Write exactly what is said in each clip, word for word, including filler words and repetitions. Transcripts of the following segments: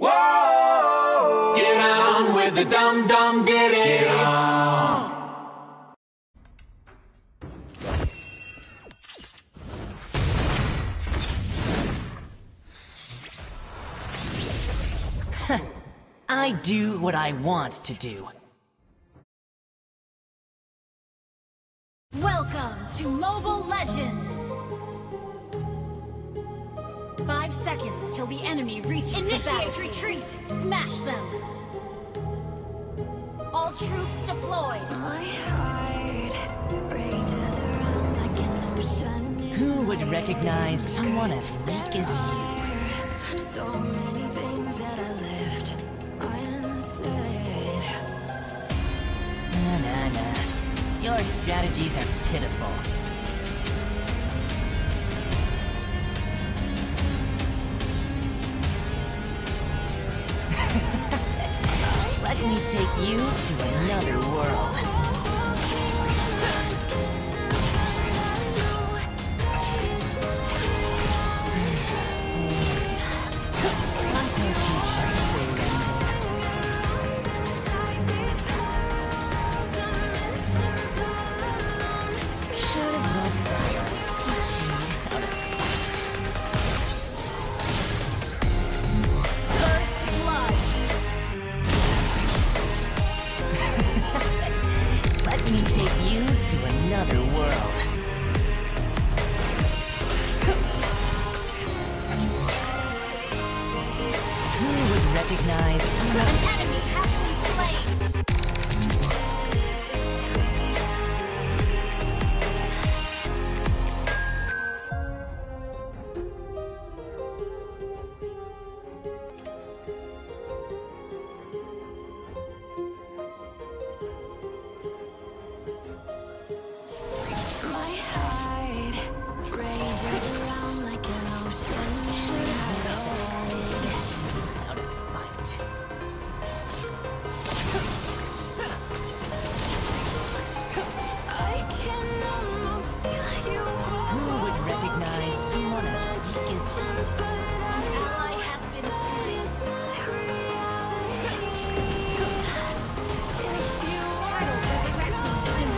Whoa! Get on with the dum dum ditty. Get on. I do what I want to do. Welcome to Mobile Legends! Five seconds till the enemy reaches Initiate the battlefield. retreat! Smash them! All troops deployed! My heart rages around like an ocean. Who would recognize someone as weak as you? So many things that I left unsaid. Nah, nah, nah. Your strategies are pitiful. Let me take you to another world. Recognize someone. An enemy has been slain! My heart rages around like an ocean. Out of fight. I can almost feel you. Who would recognize someone as weak as you? An ally has been slain. Turtle resurrecting soon.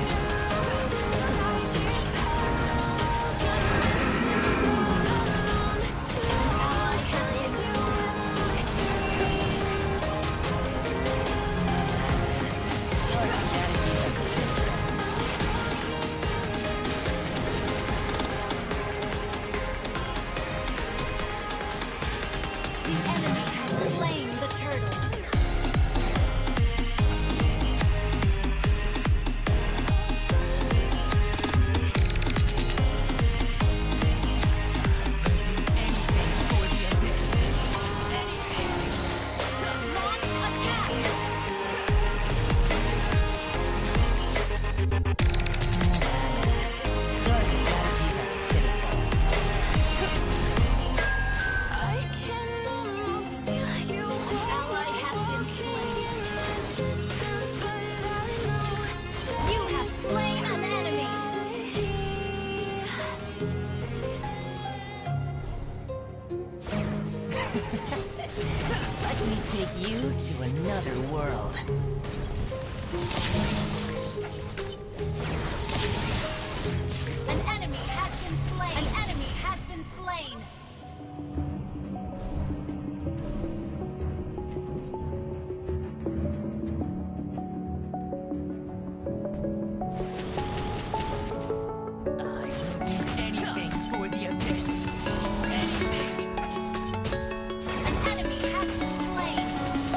Your strategies are pitiful. The enemy has slain the turtle. Launch attack! Your strategies are pitiful. I can almost feel you. An ally has been slain. Distance, but I know. You have slain an enemy. Let me take you to another world. An enemy has been slain. An enemy has been slain. I will do anything for the abyss. Anything. An enemy has been slain.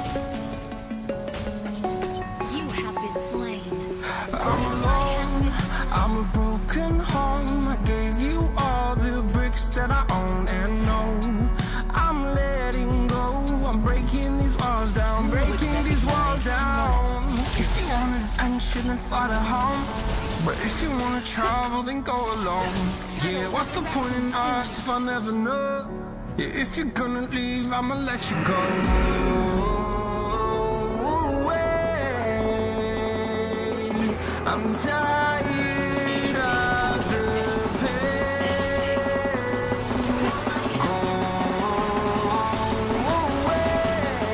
You have been slain. I'm alone. I'm a broken home. I gave you all the bricks that I own and know. I'm letting go. I'm breaking these walls down. Breaking these walls down. If you want adventure, then fly to home. But if you wanna travel, then go alone. Yeah, what's the point in us if I never know? Yeah, if you're gonna leave, I'ma let you go. I'm tired of this pain. Go away.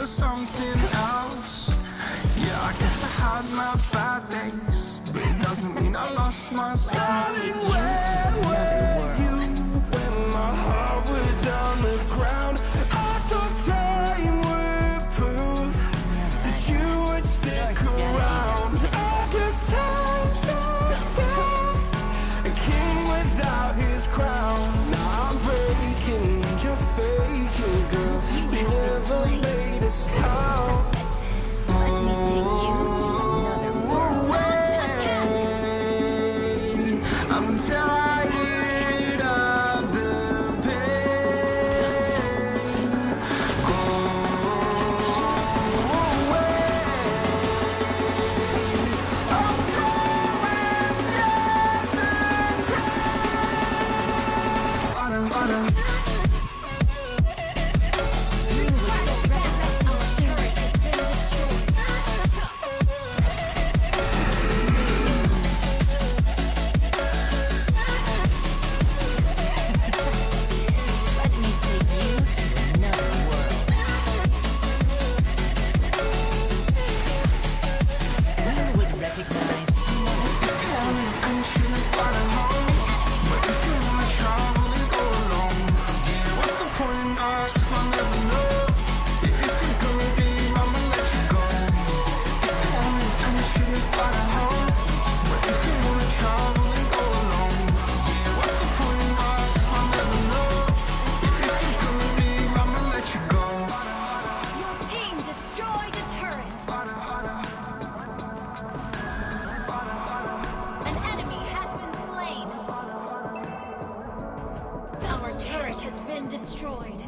you're something else. Yeah, I guess I had my bad days, but it doesn't mean I lost my style. Where were you when my heart was on the ground? I thought time would prove that you would stick around. I guess time stood still, a king without his crown. Now I'm breaking, you're faking, girl. You never made a sound. Let me take you to another world. I'm tired of the pain. Go away. I'm tired of yesterday. Father, Father. Has been destroyed.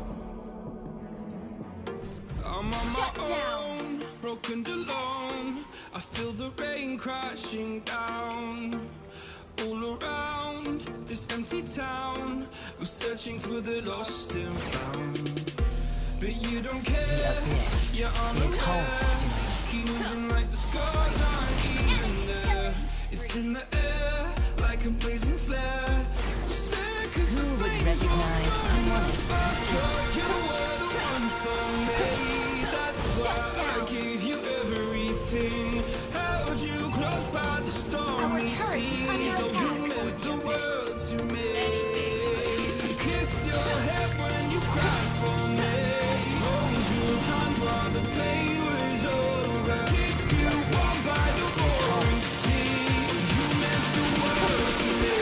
I'm on Shut my down. own, broken and alone. I feel the rain crashing down all around this empty town. We're searching for the lost and found, but you don't care. You're unaware. Keep moving like the scars aren't even there. It's in the air like a blazing flare. Just there 'cause the flames Recognize someone. you were the one for me. That's why I gave you everything. Held you close by the stormy turret is under seas. Oh, attack. you meant the world to me. Kiss your head when you cried for me. Hold your hand while the pain was over. Keep you warm by the roaring sea. You meant the world to me.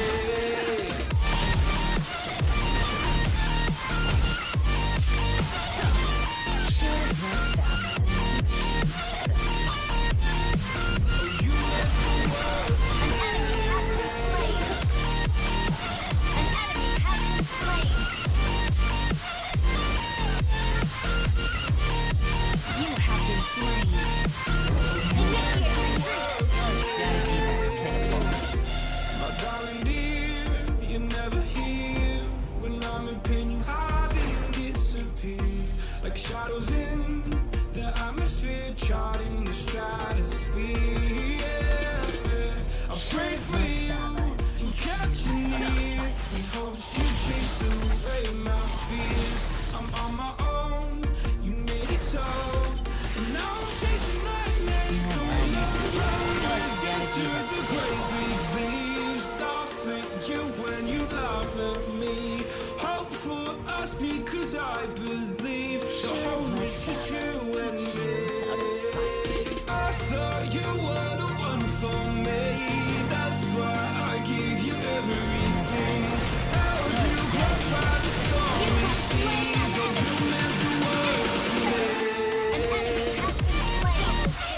Shadows in the atmosphere, charting the stratosphere. Yeah. I pray for you, I'm catching you. In hopes you chase away my fears. I'm on my own, you made it so. And now I'm chasing nightmares, going around. To the great big leaves, laugh at you when you laugh at me. Hope for us because I believe. The whole is just you and me. I thought you were the one for me. That's why I gave you everything. Held you close by the stormy seas. Oh, you meant the world to me. An enemy has been slain.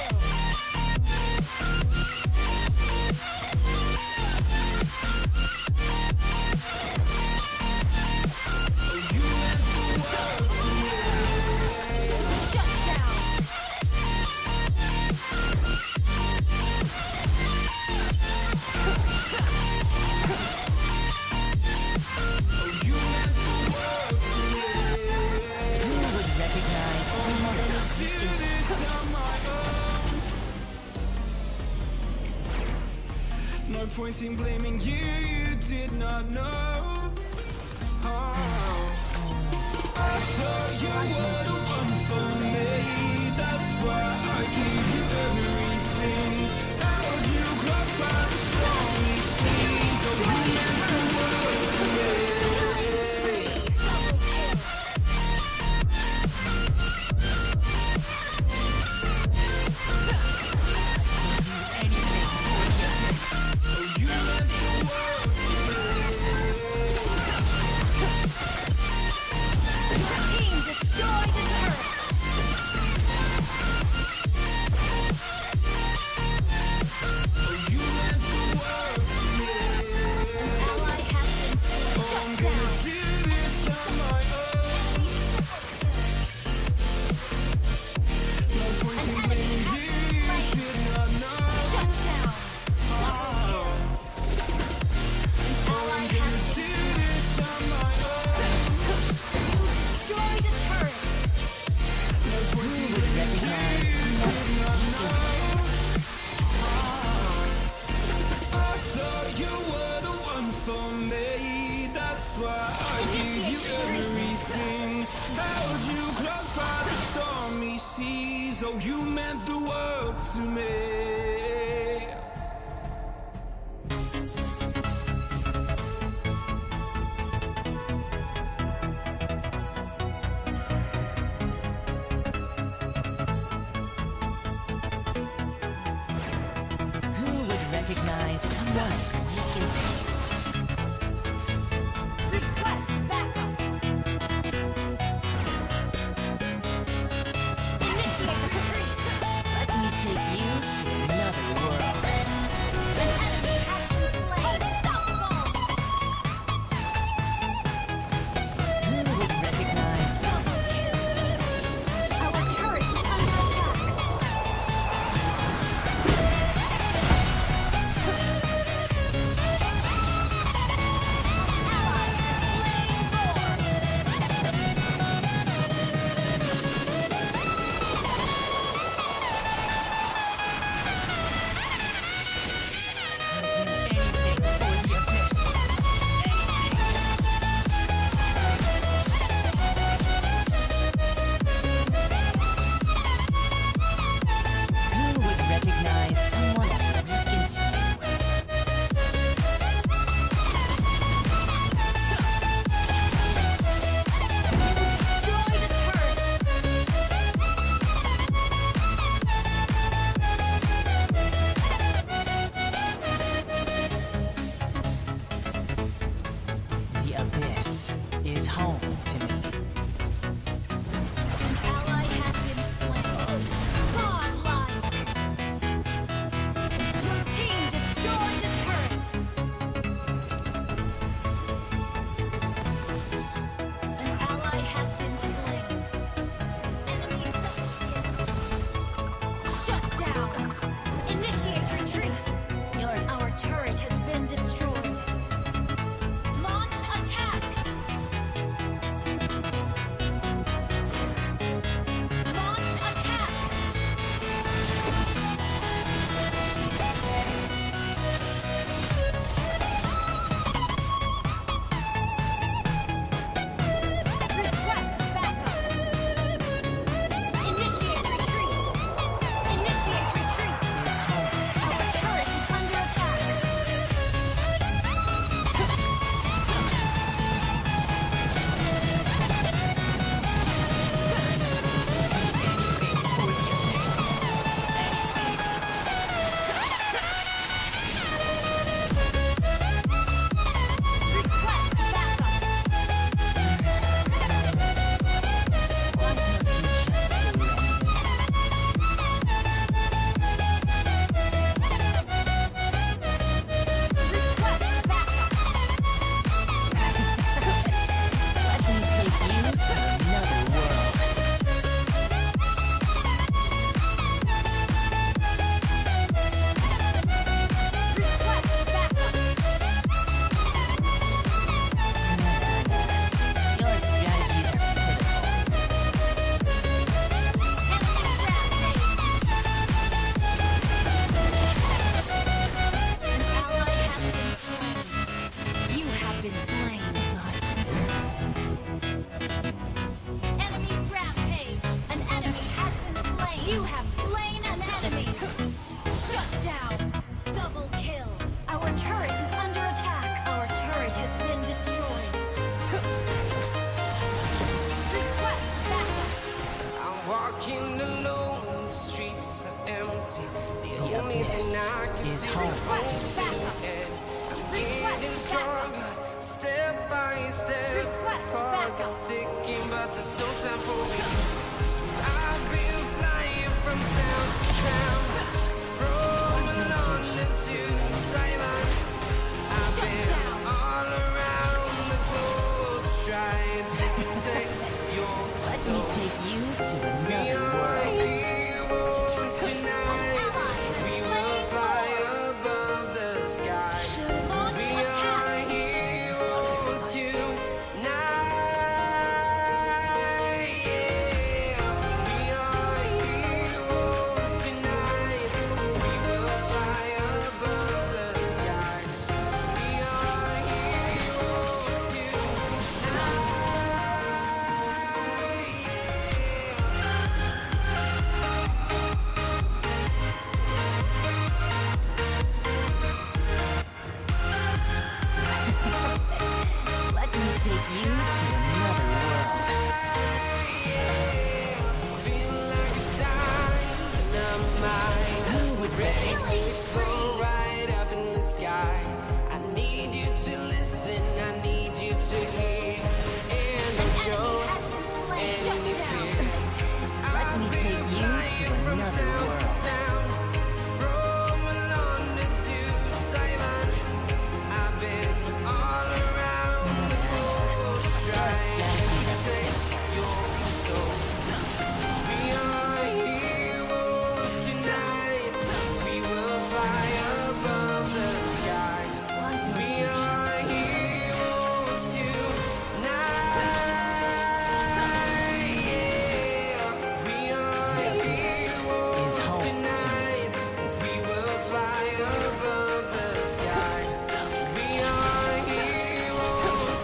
You meant the world to me. Shut down. You meant the world to me. Who would recognize someone as weak as This on my own. No point in blaming you, you did not know. Oh. I thought you were the one for me. gave you everything. Held you close by the stormy seas. Oh, you meant the world to me. Recognize someone's weakest. Request backup. Initiate retreat. Let me take you to another world. An enemy has been slain. Unstoppable. Who would recognize Double kill. Our turret is under attack. Who would recognize someone's weakest? Destroy the turret. The abyss is home to me. An ally has been slain. Godlike. Your team destroyed the turret. An ally has been slain. Enemy double kill. Shut down. Initiate retreat. Yours. Our turret has been destroyed. Launch attack. Launch attack. Request backup. Initiate retreat. Initiate retreat. Is home. Our turret is under attack. Request backup. Why don't you just surrender? Request backup. Let me take you to another world. Request backup. Your strategies are pitiful. Enemy rampage. An ally has been slain. You have been slain. Enemy rampage. An enemy has been slain. You have slain an enemy. Shut down. Double kill. Our turret is under attack. Our turret has been destroyed. Request backup. I'm walking alone, the streets are empty. The only thing I can is see is home. my own silhouette. I'm getting stronger, step by step. Request The clock backup. is ticking, but there's no time for me. I've been flying from town to town, from London to Taiwan. I've Shut been down. all around the globe, trying to protect your Let me soul. take you to We another are world. heroes tonight. We will fly above the sky. Launch We are attack. heroes tonight. Yeah. We are heroes tonight. We will fly above the sky. We are heroes tonight. take you to another world. Feel like a dynamite. Who would Ready rather to explode right up in the sky. I need you to listen, I need you to hear. And don't show any fear. let me take you to another world? From London to Taiwan, I've been all around the globe, trying to save your soul. We are heroes tonight. We will fly above the sky. Why don't We you are just heroes tonight. Yeah. We are heroes tonight. We will fly above the sky. We are heroes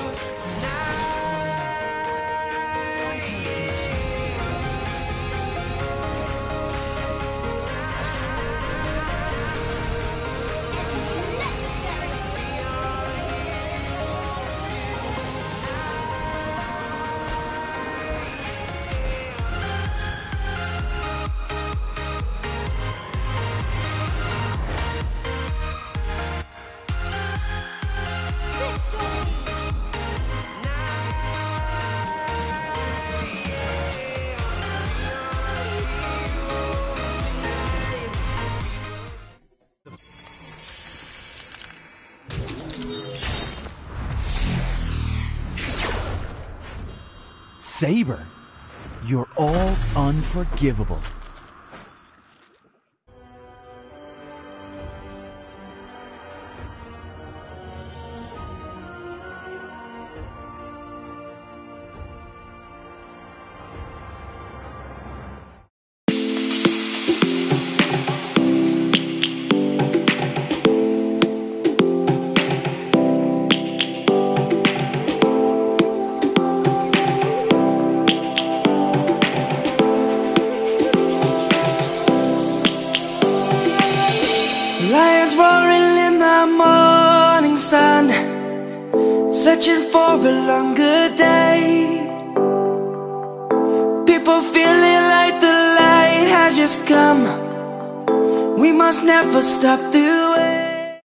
Saber, you're all unforgivable. Lions roaring in the morning sun, searching for a longer day. People feeling like the light has just come. We must never stop the